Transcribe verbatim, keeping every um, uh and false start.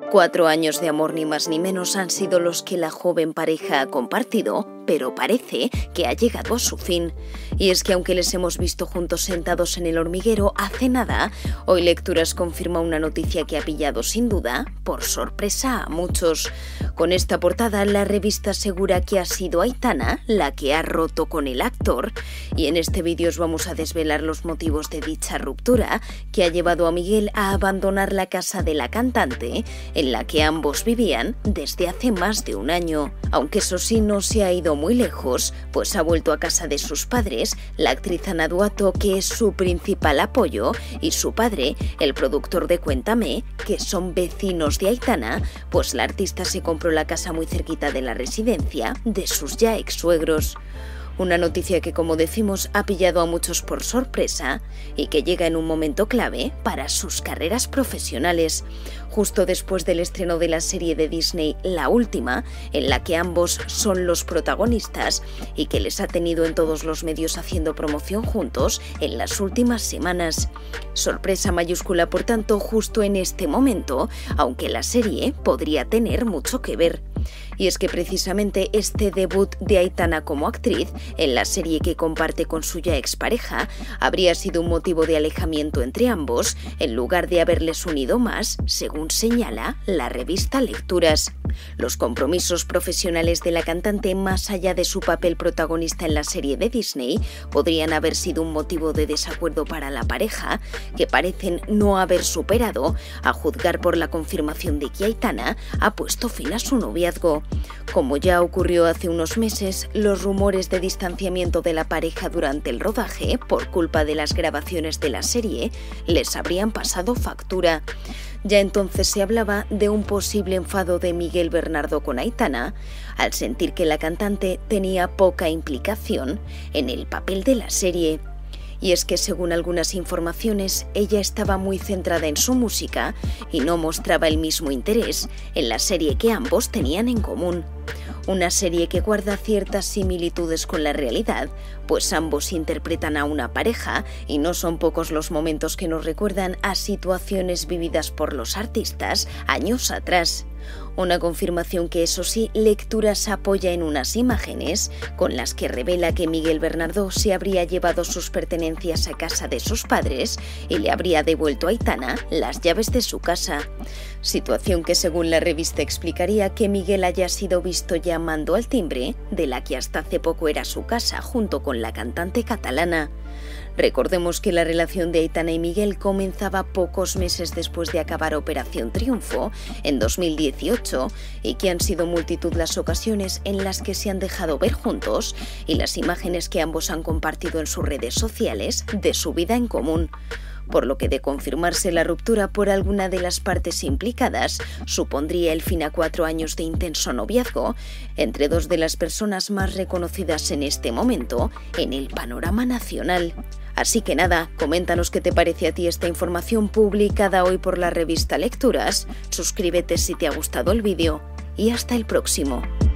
Cuatro años de amor ni más ni menos han sido los que la joven pareja ha compartido, pero parece que ha llegado a su fin. Y es que aunque les hemos visto juntos sentados en el hormiguero hace nada, hoy Lecturas confirma una noticia que ha pillado sin duda por sorpresa a muchos. Con esta portada, la revista asegura que ha sido Aitana la que ha roto con el actor, y en este vídeo os vamos a desvelar los motivos de dicha ruptura que ha llevado a Miguel a abandonar la casa de la cantante, en la que ambos vivían desde hace más de un año. Aunque eso sí, no se ha ido muy lejos, pues ha vuelto a casa de sus padres, la actriz Ana Duato, que es su principal apoyo, y su padre, el productor de Cuéntame, que son vecinos de Aitana, pues la artista se compró la casa muy cerquita de la residencia de sus ya ex-suegros. Una noticia que, como decimos, ha pillado a muchos por sorpresa y que llega en un momento clave para sus carreras profesionales, justo después del estreno de la serie de Disney La Última, en la que ambos son los protagonistas y que les ha tenido en todos los medios haciendo promoción juntos en las últimas semanas. Sorpresa mayúscula, por tanto, justo en este momento, aunque la serie podría tener mucho que ver. Y es que precisamente este debut de Aitana como actriz en la serie que comparte con su ya expareja habría sido un motivo de alejamiento entre ambos, en lugar de haberles unido más, según señala la revista Lecturas. Los compromisos profesionales de la cantante, más allá de su papel protagonista en la serie de Disney, podrían haber sido un motivo de desacuerdo para la pareja, que parecen no haber superado, a juzgar por la confirmación de que Aitana ha puesto fin a su noviazgo. Como ya ocurrió hace unos meses, los rumores de distanciamiento de la pareja durante el rodaje, por culpa de las grabaciones de la serie, les habrían pasado factura. Ya entonces se hablaba de un posible enfado de Miguel Bernardo con Aitana, al sentir que la cantante tenía poca implicación en el papel de la serie. Y es que, según algunas informaciones, ella estaba muy centrada en su música y no mostraba el mismo interés en la serie que ambos tenían en común. Una serie que guarda ciertas similitudes con la realidad, pues ambos interpretan a una pareja y no son pocos los momentos que nos recuerdan a situaciones vividas por los artistas años atrás. Una confirmación que, eso sí, Lecturas apoya en unas imágenes con las que revela que Miguel Bernardo se habría llevado sus pertenencias a casa de sus padres y le habría devuelto a Aitana las llaves de su casa. Situación que, según la revista, explicaría que Miguel haya sido visto llamando al timbre de la que hasta hace poco era su casa, junto con la cantante catalana. Recordemos que la relación de Aitana y Miguel comenzaba pocos meses después de acabar Operación Triunfo en dos mil dieciocho y que han sido multitud las ocasiones en las que se han dejado ver juntos y las imágenes que ambos han compartido en sus redes sociales de su vida en común. Por lo que, de confirmarse la ruptura por alguna de las partes implicadas, supondría el fin a cuatro años de intenso noviazgo entre dos de las personas más reconocidas en este momento en el panorama nacional. Así que nada, coméntanos qué te parece a ti esta información publicada hoy por la revista Lecturas, suscríbete si te ha gustado el vídeo y hasta el próximo.